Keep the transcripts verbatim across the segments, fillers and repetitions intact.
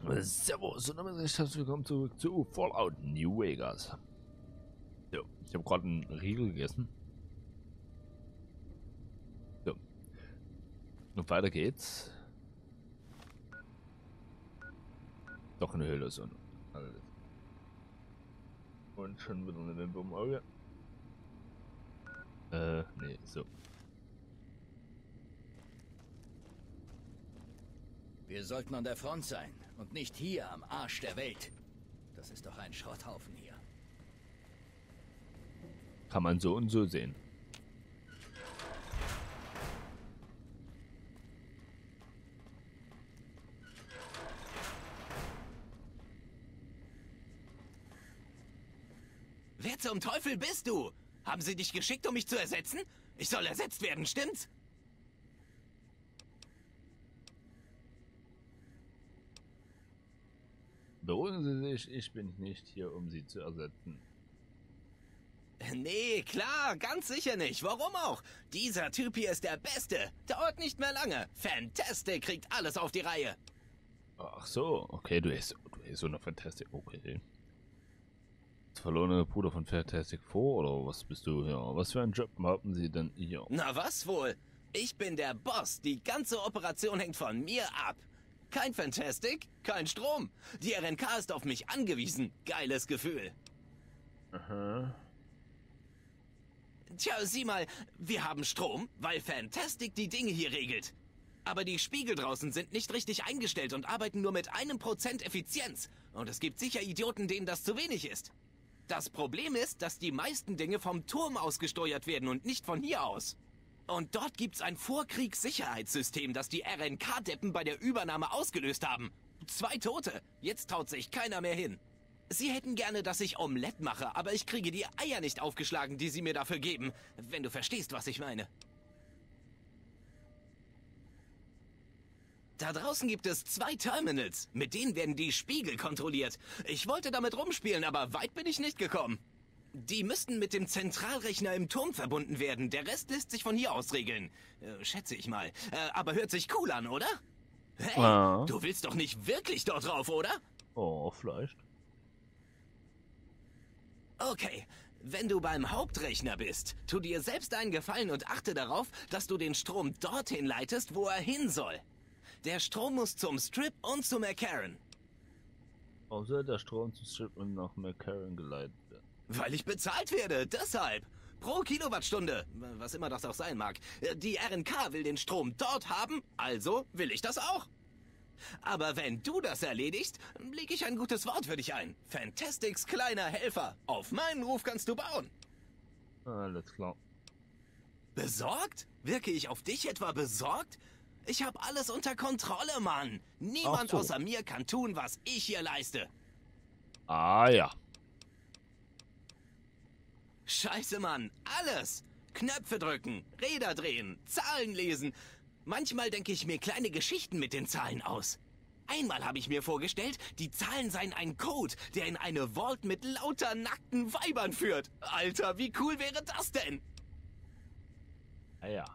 Servus und damit herzlich willkommen zurück zu Fallout New Vegas. So, ich habe gerade einen Riegel gegessen. So, und weiter geht's. Doch eine Höhle so. Und schon wieder eine Wimper im Auge. Äh, nee, so. Wir sollten an der Front sein und nicht hier am Arsch der Welt. Das ist doch ein Schrotthaufen hier. Kann man so und so sehen. Wer zum Teufel bist du? Haben sie dich geschickt, um mich zu ersetzen? Ich soll ersetzt werden, stimmt's? Beruhigen Sie sich, ich bin nicht hier, um Sie zu ersetzen. Nee, klar, ganz sicher nicht. Warum auch? Dieser Typ hier ist der Beste. Dauert nicht mehr lange. Fantastic kriegt alles auf die Reihe. Ach so, okay, du bist, du bist so eine Fantastic, okay. Das verlorene Bruder von Fantastic Four oder was bist du hier? Was für einen Job haben Sie denn hier? Na was wohl? Ich bin der Boss. Die ganze Operation hängt von mir ab. Kein Fantastic, kein Strom. Die R N K ist auf mich angewiesen. Geiles Gefühl. Aha. Tja, sieh mal, wir haben Strom, weil Fantastic die Dinge hier regelt. Aber die Spiegel draußen sind nicht richtig eingestellt und arbeiten nur mit einem Prozent Effizienz. Und es gibt sicher Idioten, denen das zu wenig ist. Das Problem ist, dass die meisten Dinge vom Turm aus gesteuert werden und nicht von hier aus. Und dort gibt's ein Vorkriegssicherheitssystem, das die R N K-Deppen bei der Übernahme ausgelöst haben. Zwei Tote. Jetzt traut sich keiner mehr hin. Sie hätten gerne, dass ich Omelette mache, aber ich kriege die Eier nicht aufgeschlagen, die sie mir dafür geben. Wenn du verstehst, was ich meine. Da draußen gibt es zwei Terminals. Mit denen werden die Spiegel kontrolliert. Ich wollte damit rumspielen, aber weit bin ich nicht gekommen. Die müssten mit dem Zentralrechner im Turm verbunden werden. Der Rest lässt sich von hier aus regeln. Äh, schätze ich mal. Äh, aber hört sich cool an, oder? Hey, Ja. du willst doch nicht wirklich dort drauf, oder? Oh, vielleicht. Okay, wenn du beim Hauptrechner bist, tu dir selbst einen Gefallen und achte darauf, dass du den Strom dorthin leitest, wo er hin soll. Der Strom muss zum Strip und zu McCarran. Warum soll der Strom zu Strip und nach McCarran geleitet werden? Weil ich bezahlt werde, deshalb. Pro Kilowattstunde, was immer das auch sein mag. Die R N K will den Strom dort haben, also will ich das auch. Aber wenn du das erledigst, lege ich ein gutes Wort für dich ein. Fantastics kleiner Helfer. Auf meinen Ruf kannst du bauen. Alles klar. Besorgt? Wirke ich auf dich etwa besorgt? Ich habe alles unter Kontrolle, Mann. Niemand Ach so. außer mir kann tun, was ich hier leiste. Ah ja. Scheiße, Mann. Alles. Knöpfe drücken, Räder drehen, Zahlen lesen. Manchmal denke ich mir kleine Geschichten mit den Zahlen aus. Einmal habe ich mir vorgestellt, die Zahlen seien ein Code, der in eine Vault mit lauter nackten Weibern führt. Alter, wie cool wäre das denn? Ah ja.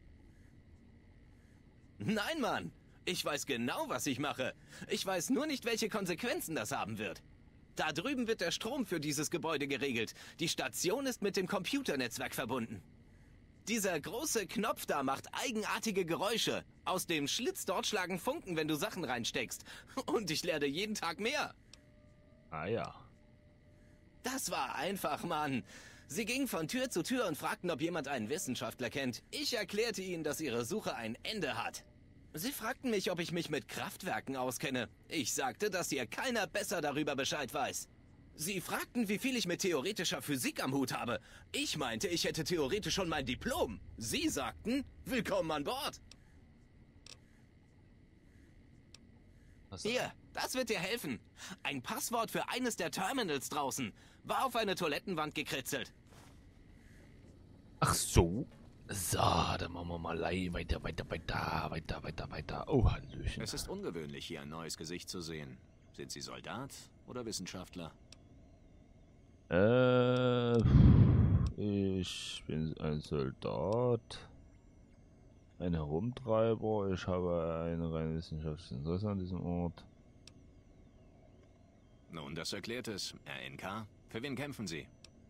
Nein, Mann. Ich weiß genau, was ich mache. Ich weiß nur nicht, welche Konsequenzen das haben wird. Da drüben wird der Strom für dieses Gebäude geregelt. Die Station ist mit dem Computernetzwerk verbunden. Dieser große Knopf da macht eigenartige Geräusche. Aus dem Schlitz dort schlagen Funken, wenn du Sachen reinsteckst. Und ich lerne jeden Tag mehr. Ah ja. Das war einfach, Mann. Sie gingen von Tür zu Tür und fragten, ob jemand einen Wissenschaftler kennt. Ich erklärte ihnen, dass ihre Suche ein Ende hat. Sie fragten mich, ob ich mich mit Kraftwerken auskenne. Ich sagte, dass hier keiner besser darüber Bescheid weiß. Sie fragten, wie viel ich mit theoretischer Physik am Hut habe. Ich meinte, ich hätte theoretisch schon mein Diplom. Sie sagten, willkommen an Bord. Was? Hier, das wird dir helfen. Ein Passwort für eines der Terminals draußen. War auf eine Toilettenwand gekritzelt. Ach so. So, dann machen wir mal lei- weiter, weiter, weiter, weiter, weiter, weiter. Oh, Hallöchen. Es ist ungewöhnlich, hier ein neues Gesicht zu sehen. Sind Sie Soldat oder Wissenschaftler? Äh, ich bin ein Soldat. Ein Herumtreiber. Ich habe ein rein wissenschaftliches Interesse an diesem Ort. Nun, das erklärt es. R N K, für wen kämpfen Sie?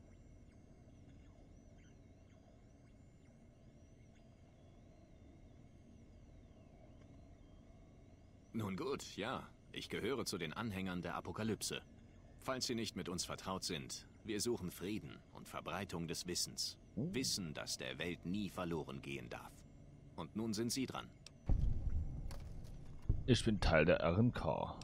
Nun gut, ja. Ich gehöre zu den Anhängern der Apokalypse. Falls Sie nicht mit uns vertraut sind, wir suchen Frieden und Verbreitung des Wissens. Wissen, das der Welt nie verloren gehen darf. Und nun sind Sie dran. Ich bin Teil der R N K.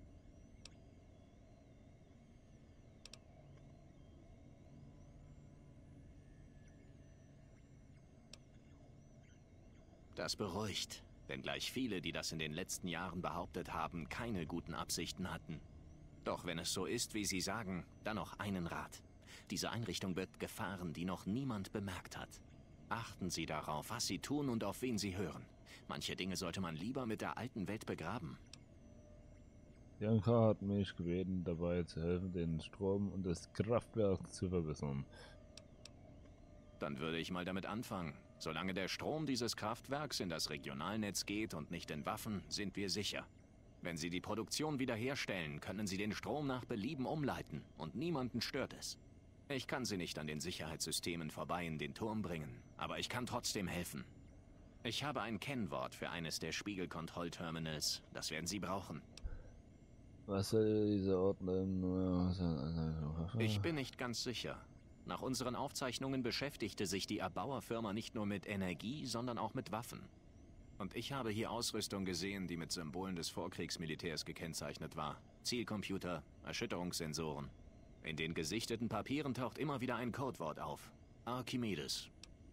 Das beruhigt, wenngleich viele, die das in den letzten Jahren behauptet haben, keine guten Absichten hatten. Doch wenn es so ist, wie Sie sagen, dann noch einen Rat. Diese Einrichtung birgt Gefahren, die noch niemand bemerkt hat. Achten Sie darauf, was Sie tun und auf wen Sie hören. Manche Dinge sollte man lieber mit der alten Welt begraben. Die R N K hat mich gebeten, dabei zu helfen, den Strom und das Kraftwerk zu verbessern. Dann würde ich mal damit anfangen. Solange der Strom dieses Kraftwerks in das Regionalnetz geht und nicht in Waffen, sind wir sicher. Wenn Sie die Produktion wiederherstellen, können Sie den Strom nach Belieben umleiten und niemanden stört es. Ich kann Sie nicht an den Sicherheitssystemen vorbei in den Turm bringen, aber ich kann trotzdem helfen. Ich habe ein Kennwort für eines der Spiegelkontrollterminals. Das werden Sie brauchen. Was soll diese Ordnung? Ich bin nicht ganz sicher. Nach unseren Aufzeichnungen beschäftigte sich die Erbauerfirma nicht nur mit Energie, sondern auch mit Waffen. Und ich habe hier Ausrüstung gesehen, die mit Symbolen des Vorkriegsmilitärs gekennzeichnet war. Zielcomputer, Erschütterungssensoren. In den gesichteten Papieren taucht immer wieder ein Codewort auf. Archimedes.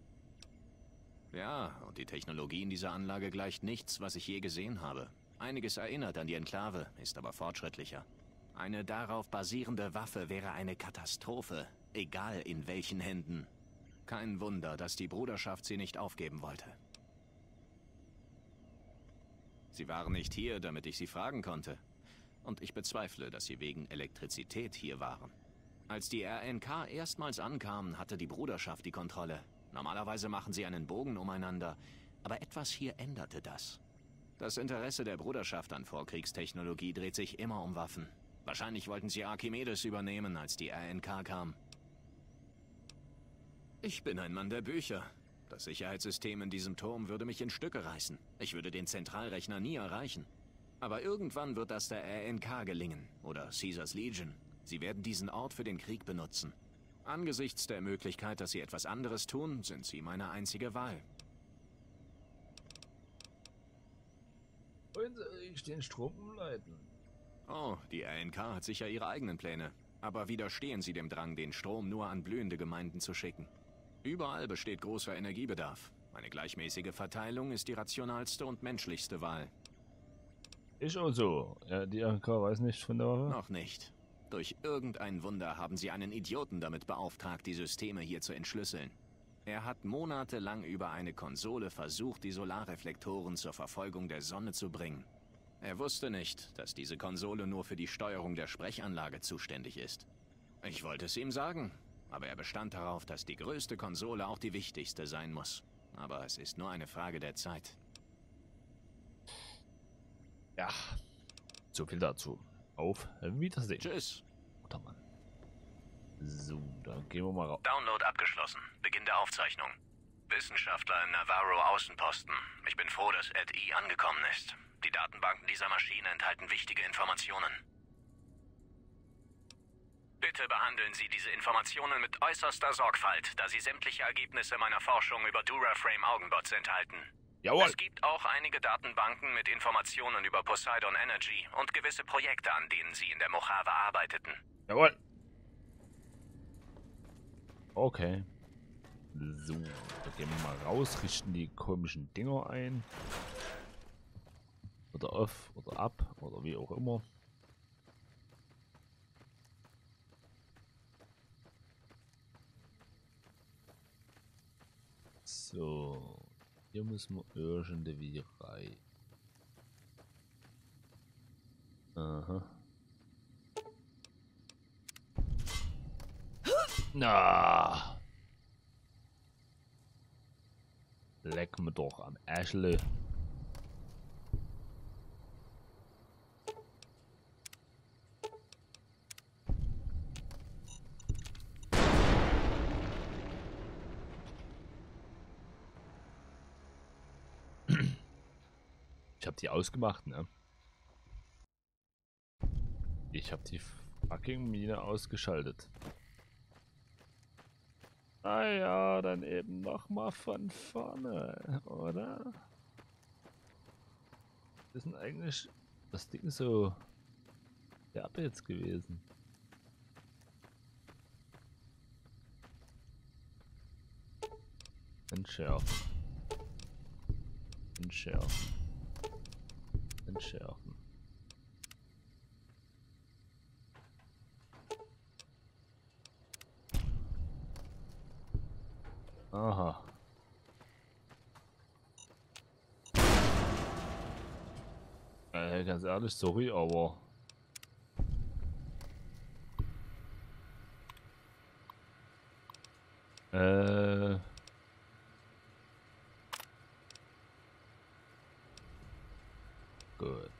Ja, und die Technologie in dieser Anlage gleicht nichts, was ich je gesehen habe. Einiges erinnert an die Enklave, ist aber fortschrittlicher. Eine darauf basierende Waffe wäre eine Katastrophe, egal in welchen Händen. Kein Wunder, dass die Bruderschaft sie nicht aufgeben wollte. Sie waren nicht hier, damit ich sie fragen konnte. Und ich bezweifle, dass sie wegen Elektrizität hier waren. Als die R N K erstmals ankamen, hatte die Bruderschaft die Kontrolle. Normalerweise machen sie einen Bogen umeinander, aber etwas hier änderte das. Das Interesse der Bruderschaft an Vorkriegstechnologie dreht sich immer um Waffen. Wahrscheinlich wollten sie Archimedes übernehmen, als die R N K kam. Ich bin ein Mann der Bücher. Das Sicherheitssystem in diesem Turm würde mich in Stücke reißen. Ich würde den Zentralrechner nie erreichen. Aber irgendwann wird das der R N K gelingen. Oder Caesars Legion. Sie werden diesen Ort für den Krieg benutzen. Angesichts der Möglichkeit, dass sie etwas anderes tun, sind sie meine einzige Wahl. Wollen Sie den Strom umleiten? Oh, die R N K hat sicher ihre eigenen Pläne. Aber widerstehen sie dem Drang, den Strom nur an blühende Gemeinden zu schicken. Überall besteht großer Energiebedarf. Eine gleichmäßige Verteilung ist die rationalste und menschlichste Wahl. Ich also. Ja, die R N K weiß nicht von der Waffe? Noch nicht. Durch irgendein Wunder haben sie einen Idioten damit beauftragt, die Systeme hier zu entschlüsseln. Er hat monatelang über eine Konsole versucht, die Solarreflektoren zur Verfolgung der Sonne zu bringen. Er wusste nicht, dass diese Konsole nur für die Steuerung der Sprechanlage zuständig ist. Ich wollte es ihm sagen, aber er bestand darauf, dass die größte Konsole auch die wichtigste sein muss. Aber es ist nur eine Frage der Zeit. Ja, so viel dazu. Auf Wiedersehen. Tschüss. Guter Mann. So, dann gehen wir mal raus. Download abgeschlossen. Beginn der Aufzeichnung. Wissenschaftler im Navarro-Außenposten. Ich bin froh, dass Ed E. angekommen ist. Die Datenbanken dieser Maschine enthalten wichtige Informationen. Bitte behandeln Sie diese Informationen mit äußerster Sorgfalt, da sie sämtliche Ergebnisse meiner Forschung über Duraframe Augenbots enthalten. Jawohl. Es gibt auch einige Datenbanken mit Informationen über Poseidon Energy und gewisse Projekte, an denen Sie in der Mojave arbeiteten. Jawohl. Okay. So, da gehen wir mal raus, richten die komischen Dinger ein. Oder auf, oder ab, oder wie auch immer. So, hier müssen wir irgendwie rein. Aha. Na. Leck mir doch am Äschle. Ich habe die ausgemacht, ne? Ich habe die fucking Mine ausgeschaltet. Ah ja, dann eben nochmal von vorne, oder? Das ist eigentlich das Ding so derbe jetzt gewesen. Entschärfen. Entschärfen. Entschärfen. Aha. Äh, ganz ehrlich, sorry, aber äh gut.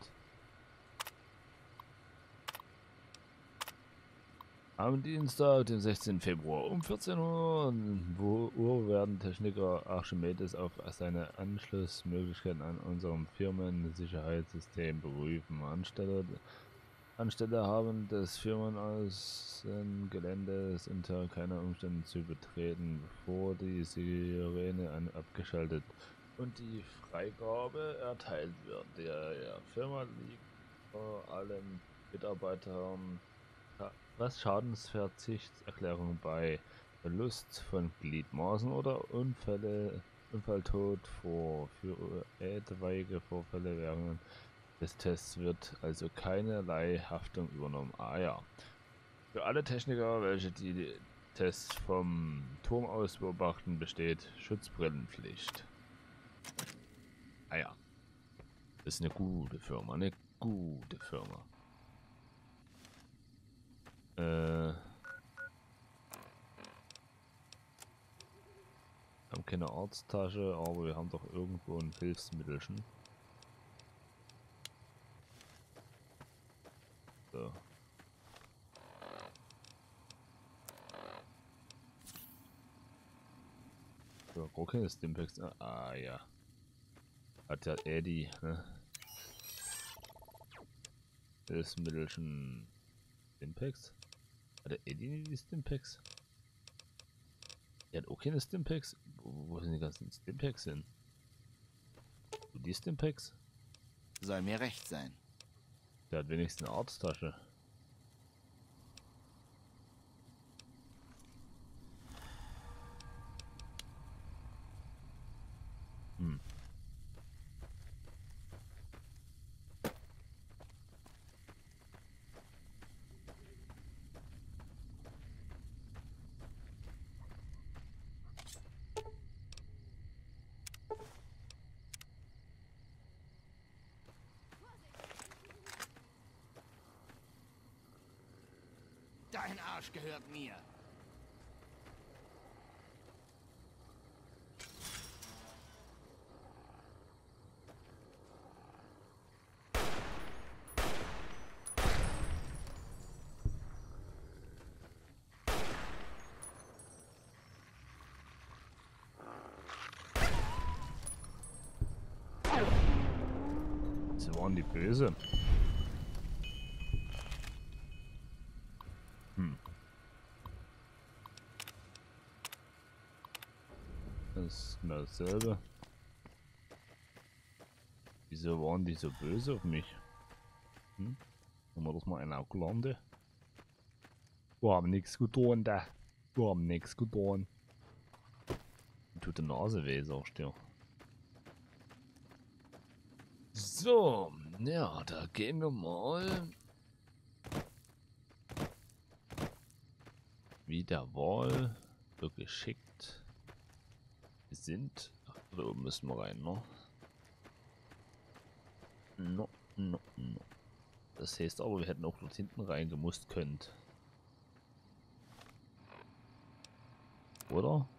Am Dienstag, den sechzehnten Februar um vierzehn Uhr Uhr werden Techniker Archimedes auf seine Anschlussmöglichkeiten an unserem Firmensicherheitssystem prüfen. Anstelle, anstelle haben des Firmenaußengeländes unter keinen Umständen zu betreten, bevor die Sirene an, abgeschaltet und die Freigabe erteilt wird. Der, der Firma liegt vor allem Mitarbeitern was Schadensverzichtserklärung bei Verlust von Gliedmaßen oder Unfälle, Unfalltod vor. Für etwaige Vorfälle während des Tests wird also keinerlei Haftung übernommen. Ah ja. Für alle Techniker, welche die Tests vom Turm aus beobachten, besteht Schutzbrillenpflicht. Ah ja. Das ist eine gute Firma, eine gute Firma. Äh, haben keine Arzttasche, aber wir haben doch irgendwo ein Hilfsmittelchen. So. So, wo kann das Stimpex? Ah, ah ja. Hat ja Eddie, ne? Hilfsmittelchen. Stimpex? Hat der Eddie nicht die Stimpex? Der hat auch keine Stimpex? Wo, wo sind die ganzen Stimpex hin? Wo die Stimpex? Soll mir recht sein. Der hat wenigstens eine Arzttasche. Hm. Dein Arsch gehört mir. Sie waren die Böse. Hm. Das ist genau dasselbe. Wieso waren die so böse auf mich? Hm? Haben wir das mal einer gelandet? Wir haben nichts getan, da. Wir haben nichts getan. Tut die Nase weh, sagst du. So, ja, da gehen wir mal. Wie der Wahl so geschickt sind. Ach, da oben müssen wir rein, ne? No, no, no. Das heißt aber, wir hätten auch dort hinten reingemusst könnt. Oder?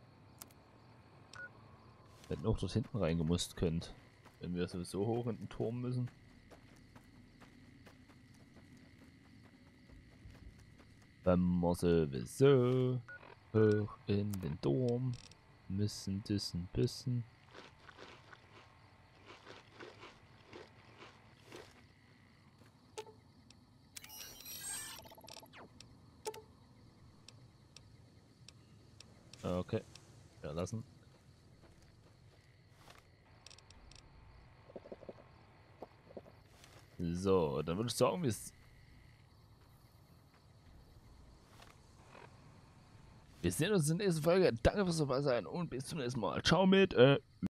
Wir hätten auch dort hinten reingemusst könnt. Wenn wir sowieso hoch in den Turm müssen. Wenn wir sowieso hoch in den Turm müssen, düssen, büssen. Okay. Ja, lassen. So, dann würde ich sagen, wir, wir sehen uns in der nächsten Folge. Danke fürs dabei sein und bis zum nächsten Mal. Ciao mit äh